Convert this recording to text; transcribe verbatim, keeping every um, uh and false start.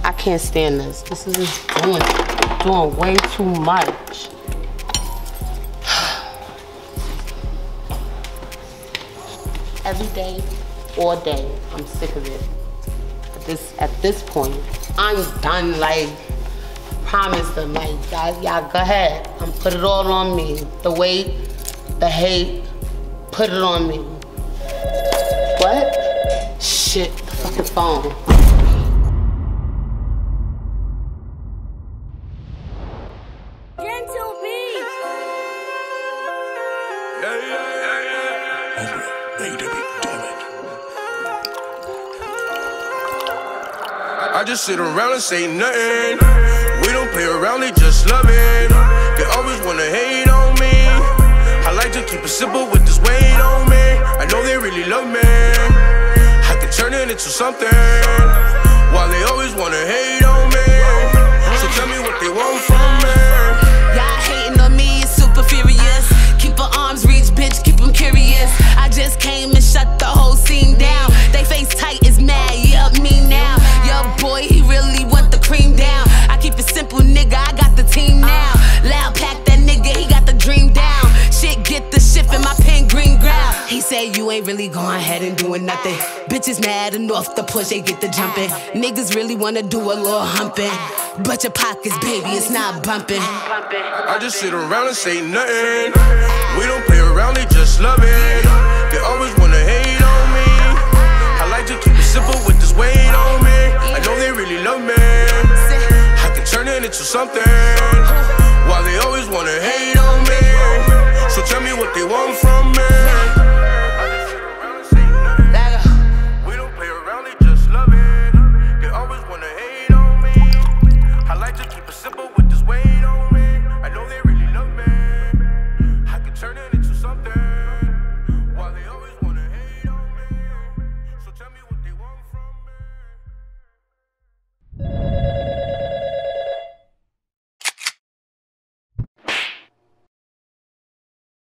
I can't stand this. This is just doing, doing way too much. Every day, all day, I'm sick of it. At this, at this point, I'm done. Like, promise them, like, y'all, y'all go ahead. I'm put it all on me. The weight, the hate, put it on me. What? Shit, fucking phone. I just sit around and say nothing. We don't play around, they just love it. They always wanna hate on me. I like to keep it simple with this weight on me. I know they really love me. I can turn it into something. While they always wanna hate on me. So tell me what they want from me. Y'all hating on me is super furious. Keep her arms reach, bitch, keep them curious. I just came and shut the whole scene down. They face tight is mad, yeah, me now. Yo, boy, he really want the cream down. I keep it simple, nigga, I got the team now. Loud pack that nigga, he got the dream down. Shit, get the shift in my pen green ground. He said you ain't really going ahead and doing nothing. Bitches mad enough to push, they get the jumping. Niggas really wanna do a little humping. But your pockets, baby, it's not bumping. I just sit around and say nothing. We don't play around, they just love it. They always wanna hate on me. I like to keep it simple with this weight on me. I know they really love me. I can turn it into something. While they always wanna hate on me. So tell me what they want from me.